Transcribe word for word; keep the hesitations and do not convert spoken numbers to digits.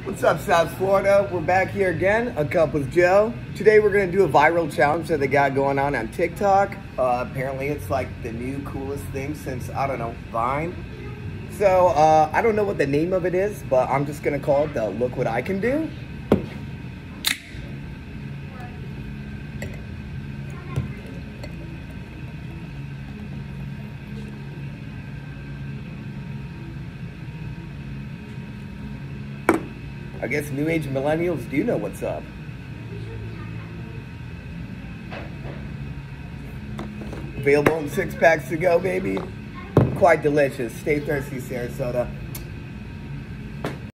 What's up, South Florida? We're back here again, A Cup with Joe. Today we're going to do a viral challenge that they got going on on TikTok. Uh, apparently it's like the new coolest thing since, I don't know, Vine. So, uh, I don't know what the name of it is, but I'm just going to call it the Look What I Can Do. I guess new age millennials do know what's up. Available in six packs to go, baby. Quite delicious. Stay thirsty, Sarasota.